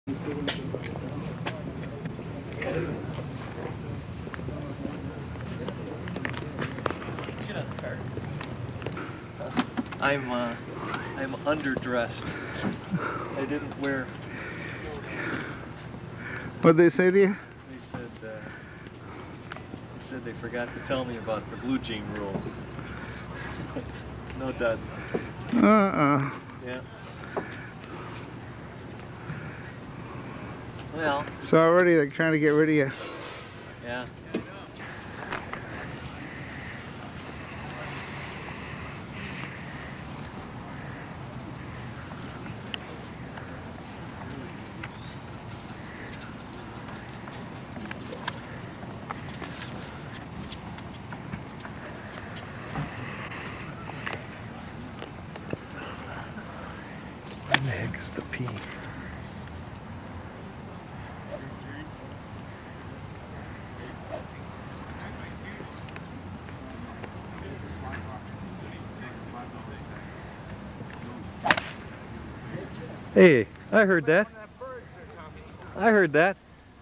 Get out of the car. I'm underdressed. I didn't wear. What'd they say to you? They said they forgot to tell me about the blue jean rule. No duds. Yeah. Well. So already they're trying to get rid of you. Yeah. Where the heck is the P? Hey, I heard that. I heard that.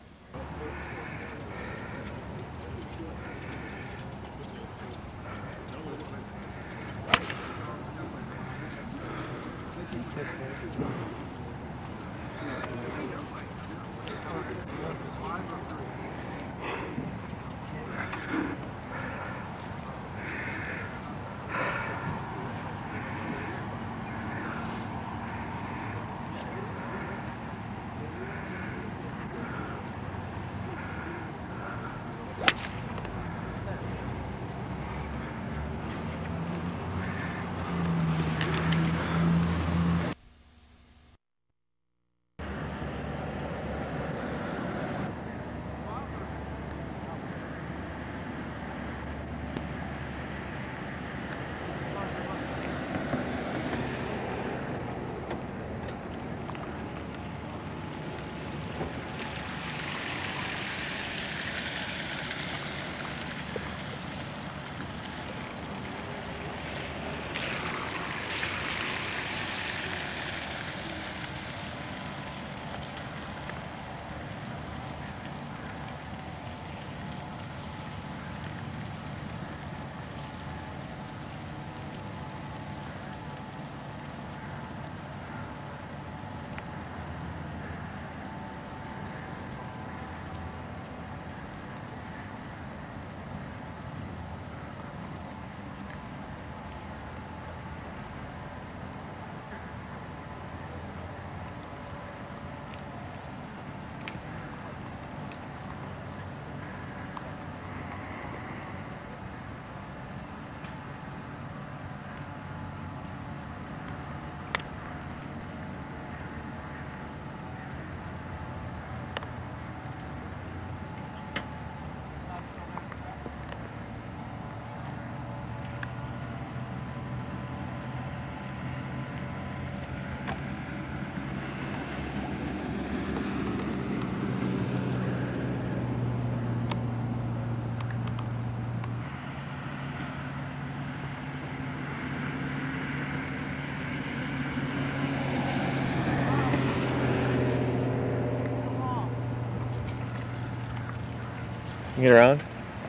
Get around.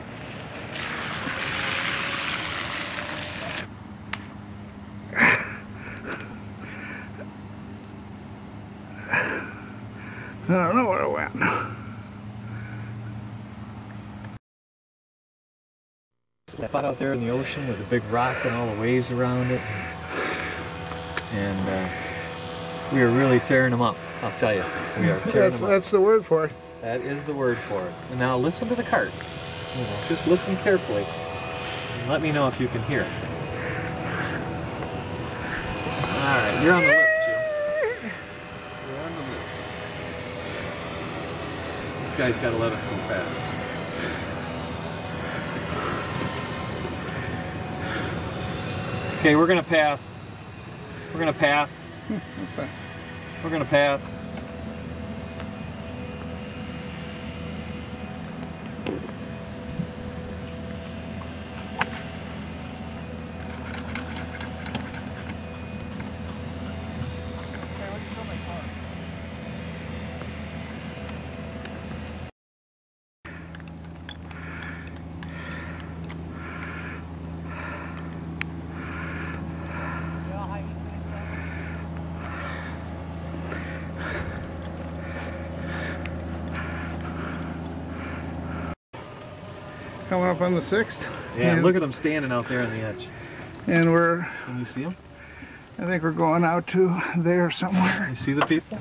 I don't know where it went. Step out there in the ocean with a big rock and all the waves around it. And we are really tearing them up, I'll tell you. We are tearing them up. That's the word for it. That is the word for it. And now listen to the cart. You know, just listen carefully. And let me know if you can hear it. Alright, you're on the lift, Jim. You're on the lift. This guy's got to let us go fast. Okay, we're going to pass. We're going to pass. We're going to pass. coming up on the 6th. Yeah, and, look at them standing out there on the edge. And we're, Can you see them? I think we're going out to there somewhere. You see the people?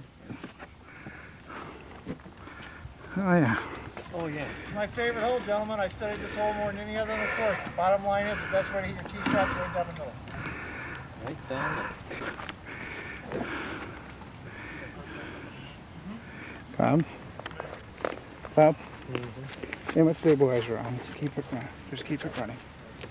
Oh yeah. Oh yeah. It's my favorite hole, gentlemen. I've studied this hole more than any other on the course. The bottom line is the best way to hit your tee shot is right down the middle. Right down there. Bob? Bob? How much stabilizer on? Keep it running. Just keep it running.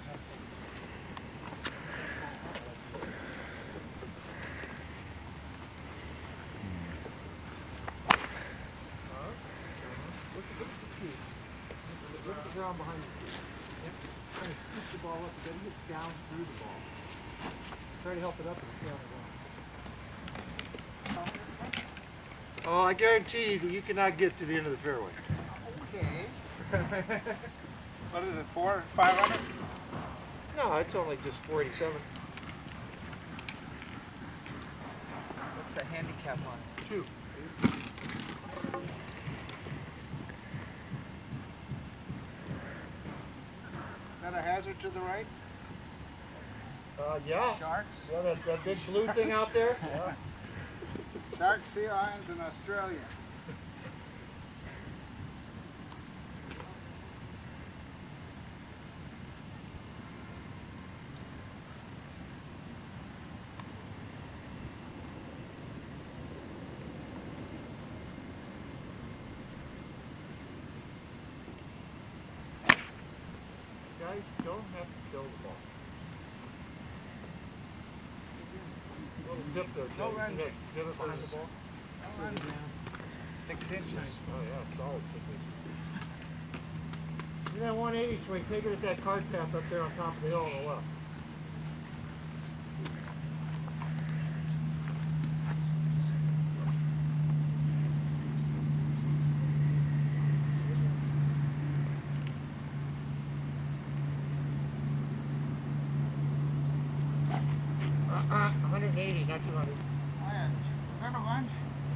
Look at the ground behind you. Try to scoop the ball up, you gotta get down through the ball. Try to help it up and stay on the ground. Oh, I guarantee you that you cannot get to the end of the fairway. Okay. What is it, 500? No, it's only just 487. What's the handicap on it? 2. Is that a hazard to the right? Yeah. Sharks? Yeah, that big blue thing out there? Yeah. Shark Sea Islands in Australia. Guys, don't have to kill the ball. Little tip there, Jay. Don't run. Get it behind the ball. 6 inches. Oh yeah, solid 6 inches. See that 180 swing, take it at that cart path up there on top of the hill on the left. Uh-uh, 180, not 200. Is that a bunch?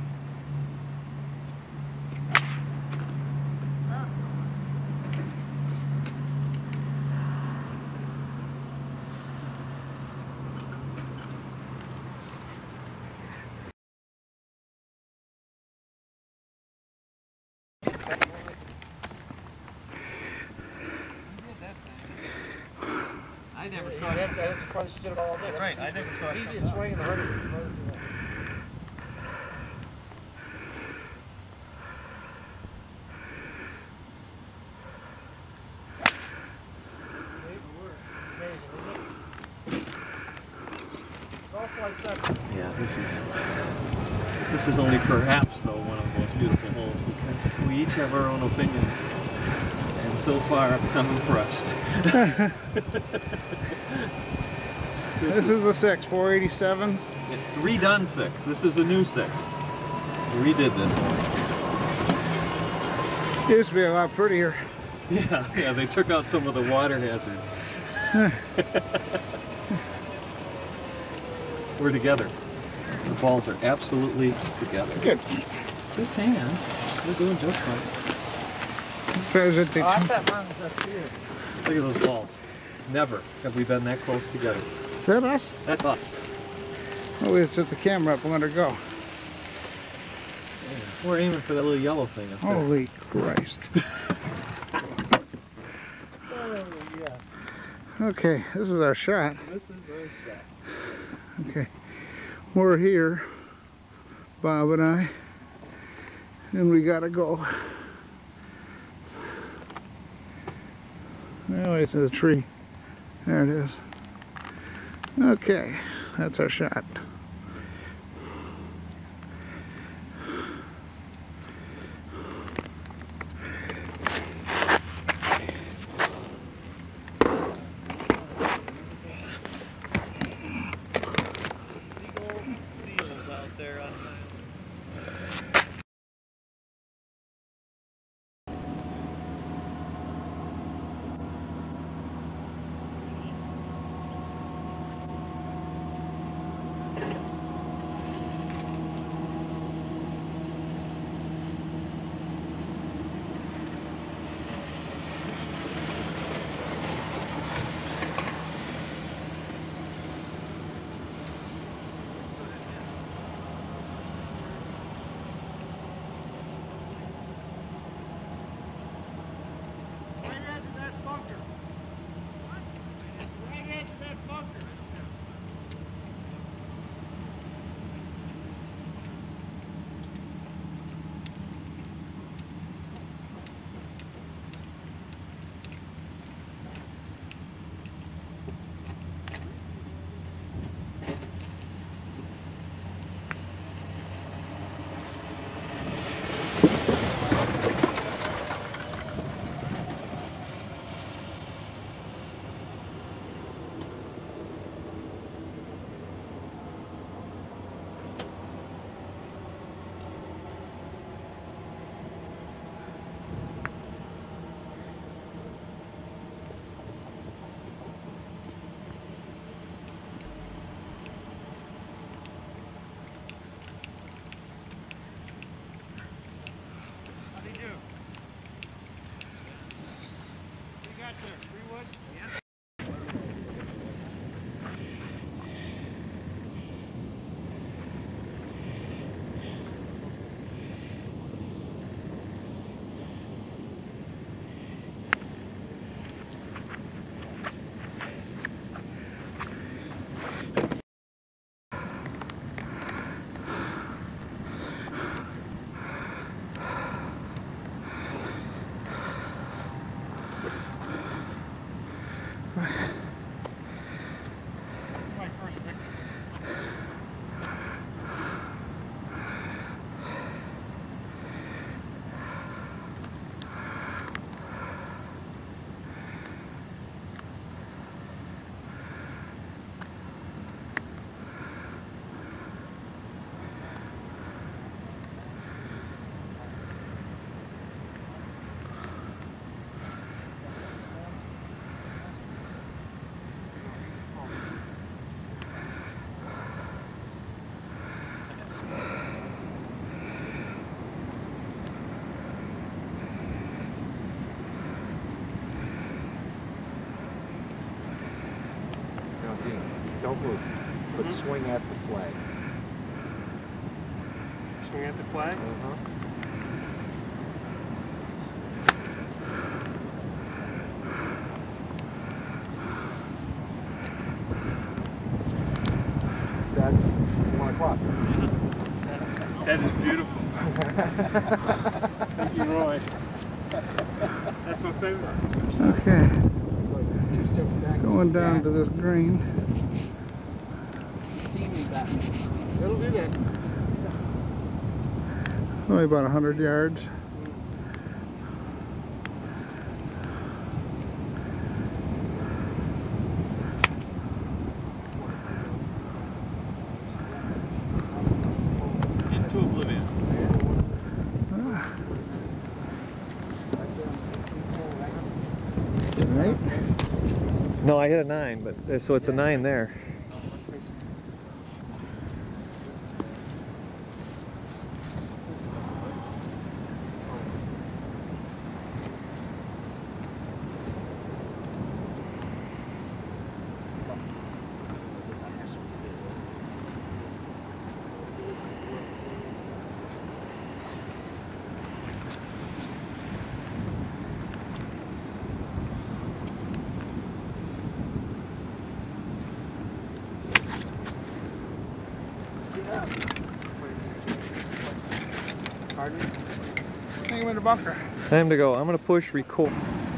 I never Yeah, saw that. that's the farthest you did it all day. That's right, I never saw it. It's the easiest swing and the hardest. Yeah, this is only perhaps though one of the most beautiful holes because we each have our own opinions. And so far I'm impressed. This is the 6, 487. Redone 6. This is the new 6. We redid this one. It used to be a lot prettier. Yeah, they took out some of the water hazard. We're together. The balls are absolutely together. Good. Just hang on. We're doing just fine. Present Oh, I thought mine was up here. Look at those balls. Never have we been that close together. Is that us? That's us. Oh, we set the camera up and let her go. Yeah, we're aiming for that little yellow thing up there. Holy Christ. Oh, yes. Okay, this is our shot. This is very sad. Okay, we're here, Bob and I, and we gotta go. Oh, it's a tree. There it is. Okay, that's our shot. Seals out there on the island. outward, but swing at the flag. Swing at the flag? Uh-huh. That's 1 o'clock. That is beautiful. Thank you, Roy. That's my favorite. Okay, 2 steps back. going down to this green. See me back. It'll do that. Only about 100 yards. Into oblivion. Right? No, I hit a 9, but so it's a 9 there. Pardon? Take him in the bunker. Time to go. I'm gonna push record.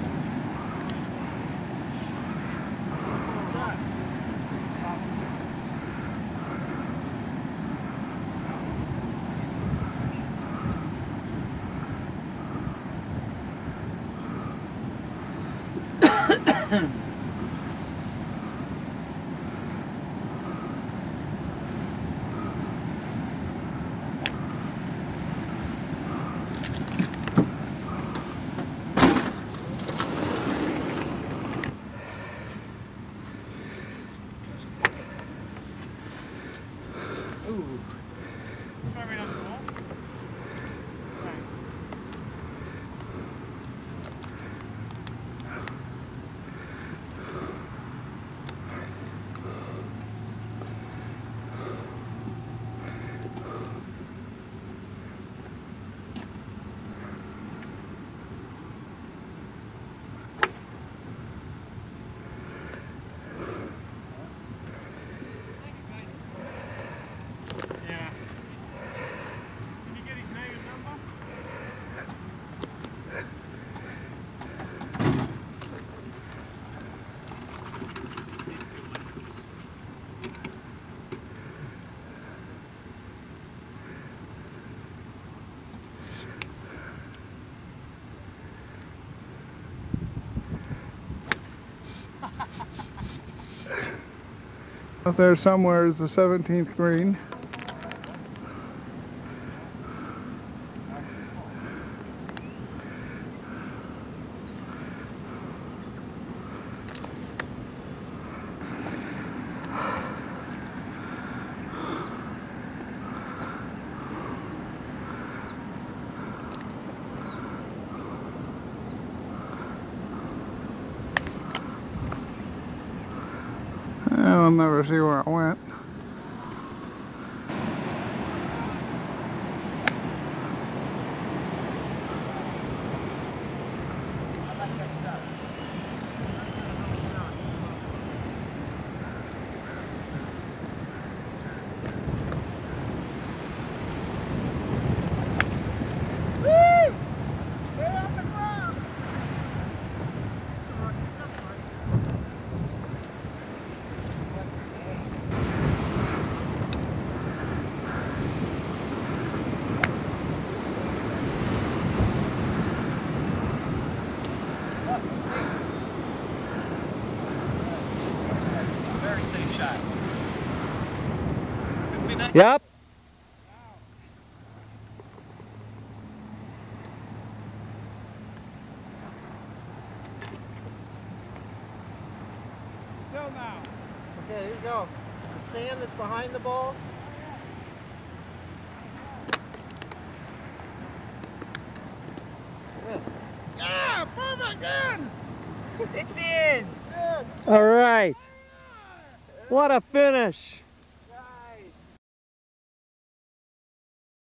Up there somewhere is the 17th green. I'll never see where it went. Yep. Still now. Okay, here you go. The sand that's behind the ball. Yeah, perfect, in! It's in! All right. What a finish!